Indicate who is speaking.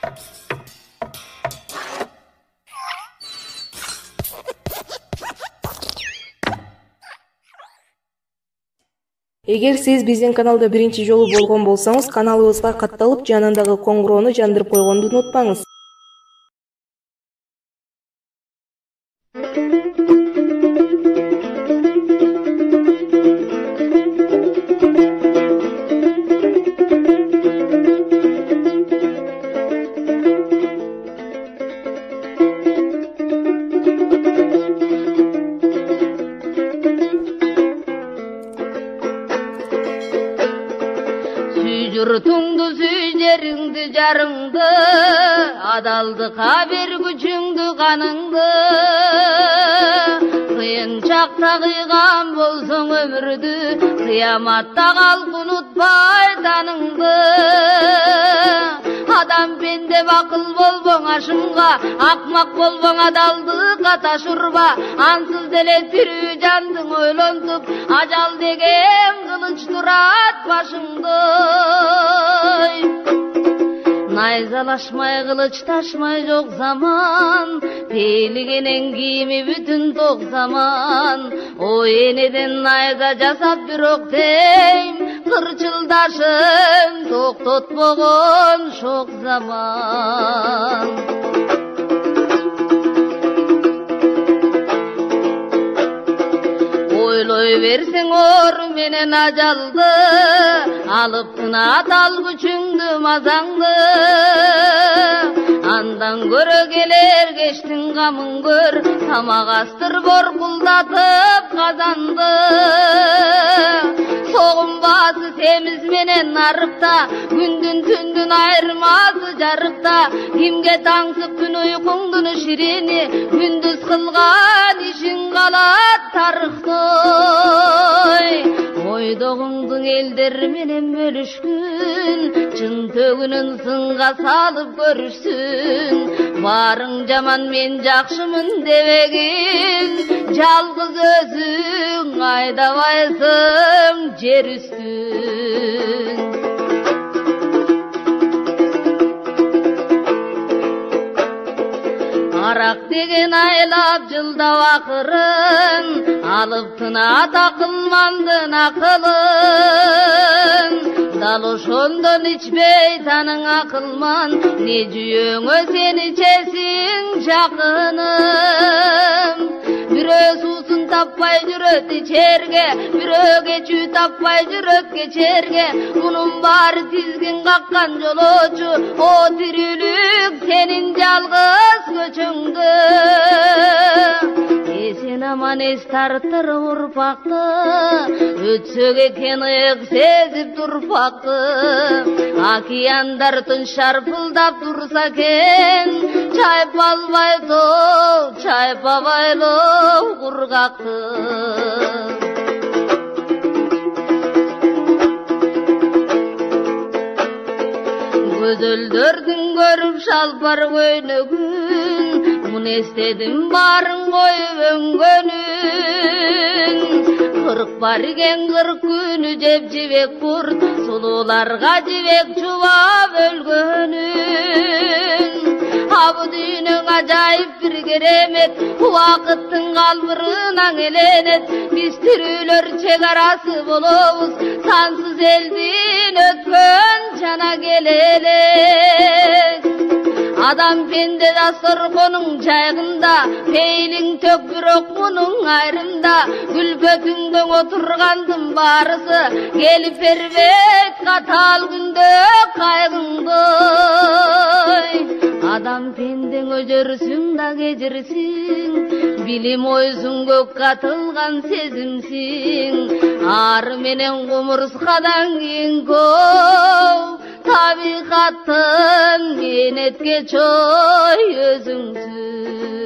Speaker 1: Эгер сиз биздин каналда биринчи жолу болгон болсоңуз, каналыбызга катталып, жанындагы коңгуроону жандырып койгонду унутпаңыз.
Speaker 2: Yurtungdu süyleringdi jarыңды, адалдыкка бер күчүңдү каныңды. Кыйын чакта кыйган болсоң өмүрдү, кыяматта калк унутпай таныңды. Адам пенде акыл болбоң ашымга, акмак болбоң адалдыкка таш урба. Ансыз деле тирүү жандың ойлонтуп, ажал деген кылыч турат башыңды. Найзалашмай кылыч ташмай жок заман, пейлигенен кийими бүтүн ток заман. Ой энеден найза жасап бирок дейм, кырчылдашын токтотпогон шок заман. Ойлой берсең ору менен ажалды, алып тынат ал күчүңдү мазаңды. Андан көрө келер кештин камын көр, тамак астыр боркулдатып казанды. Согунбасы семиз менен нарыкта, күндүн түндүн айырмасы жарыкта. Кимге таңсып күн уйкуңдун ширини, күндүз кылган ишиң калат тарыхта. Ойдогуңдун элдер менен бөлүшкүн, чын төгүнүн сынга салып көрүшсүн. Барың жаман мен жакшымын дебегин, жалгыз өзүң айдабайсың жер үстүн. Арак деген айлап жылдап акырын, алып тынат акылмандын акылын. Дал ошондон ичпей таның акылман, не жүйөңө сен ичесиң жакыным. Бирөө суусун таппай жүрөт ичерге, бирөө кечүү таппай жүрөт кечерге. Мунун баары тизгин каккан жолоочу, о тирүүлүк сенин жалгыз көчөңдө. Эсен аман эс тартыр урпакты, өтсөк экен ыйык сезип турпакты. Океандар түн шарпылдап турса экен, чайпабайлоо кургакты. Көзөлдөрдүн көрүп шалпар көйнөгүн, мун эстедим барын коюп өңгөнүн. Кырк бар экен 40 күнү жеп жебек курт, сулууларга жебек чубап өлгөнүн. Абы дүйнөң ажайып бир керемет, убакыттын калбырынан эленет. Биз тирүүлөр чек арасы болобуз, сансыз элдин өткөн жана келелек. Адам пенде дасторконуң жайгында, пейлиң тök бирок мунуң айрымда. Күлпөтүңдөң отургандын баарысы, келип бербек катал күндө кайгыңдой. Адам пендең өжөрсүң да кежирсиң, билим ойсуң көк катылган сезимсиң. Ары менен кумурскадан кийин көп, табигаттын менетке чой өзүңсүң.